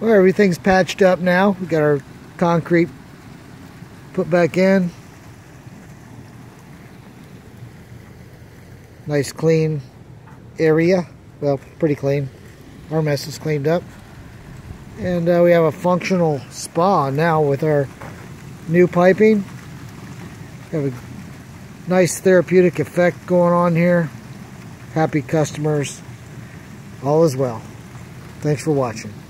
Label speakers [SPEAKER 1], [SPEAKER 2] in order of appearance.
[SPEAKER 1] Well, everything's patched up now. We got our concrete put back in. Nice clean area. Well, pretty clean. Our mess is cleaned up. And we have a functional spa now with our new piping. We have a nice therapeutic effect going on here. Happy customers. All is well. Thanks for watching.